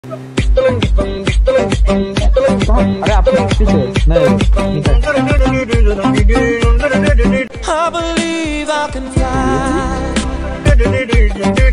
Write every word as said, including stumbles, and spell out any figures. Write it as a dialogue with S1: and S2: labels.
S1: अरे आप किसे नहीं
S2: I believe I can fly.